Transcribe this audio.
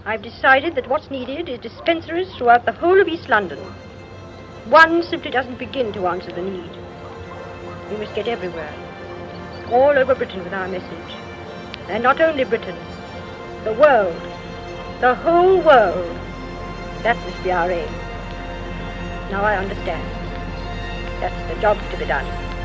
I've decided that what's needed is dispensaries throughout the whole of East London. One simply doesn't begin to answer the need. We must get everywhere, all over Britain with our message. And not only Britain, the world, the whole world. That must be our aim. Now I understand. That's the job to be done.